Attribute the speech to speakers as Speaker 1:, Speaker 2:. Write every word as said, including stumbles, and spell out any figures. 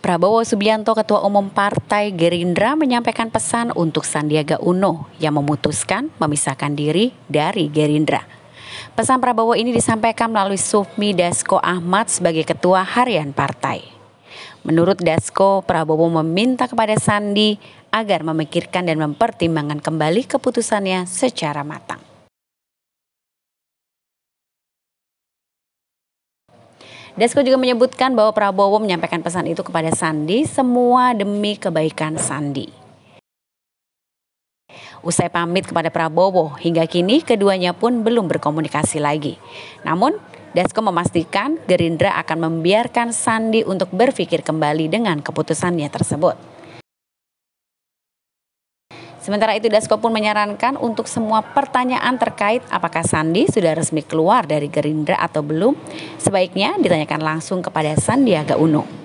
Speaker 1: Prabowo Subianto, Ketua Umum Partai Gerindra, menyampaikan pesan untuk Sandiaga Uno yang memutuskan memisahkan diri dari Gerindra. Pesan Prabowo ini disampaikan melalui Sufmi Dasko Ahmad sebagai Ketua Harian Partai. Menurut Dasko, Prabowo meminta kepada Sandi agar memikirkan dan mempertimbangkan kembali keputusannya secara matang. Dasko juga menyebutkan bahwa Prabowo menyampaikan pesan itu kepada Sandi, semua demi kebaikan Sandi. Usai pamit kepada Prabowo, hingga kini keduanya pun belum berkomunikasi lagi. Namun, Dasko memastikan Gerindra akan membiarkan Sandi untuk berpikir kembali dengan keputusannya tersebut. Sementara itu, Dasko pun menyarankan untuk semua pertanyaan terkait apakah Sandi sudah resmi keluar dari Gerindra atau belum, sebaiknya ditanyakan langsung kepada Sandiaga Uno.